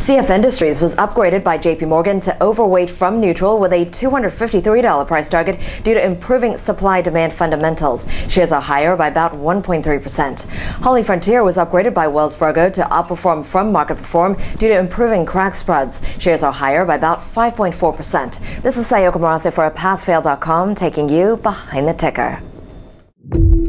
CF Industries was upgraded by JP Morgan to overweight from neutral with a $253 price target due to improving supply-demand fundamentals. Shares are higher by about 1.3%. HollyFrontier was upgraded by Wells Fargo to outperform from market perform due to improving crack spreads. Shares are higher by about 5.4%. This is Sayoko Murase for PassFail.com, taking you behind the ticker.